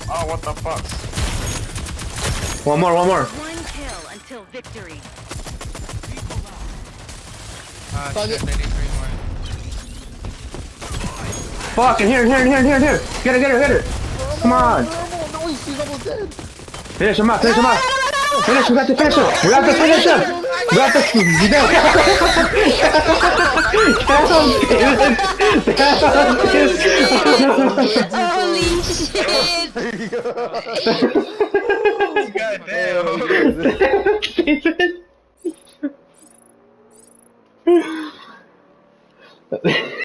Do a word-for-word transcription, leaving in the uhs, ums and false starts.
Oh, what the fuck? One more, one more. One kill until victory. Ah, Fuck shit, it. they need three more. Fuck, and here, here, here, here, here. Get her, get her, get her. Come on. No, she's almost dead. Finish him up, finish him up. Finish, we got to finish him. We got to finish him. We got to finish him. Holy shit! God damn.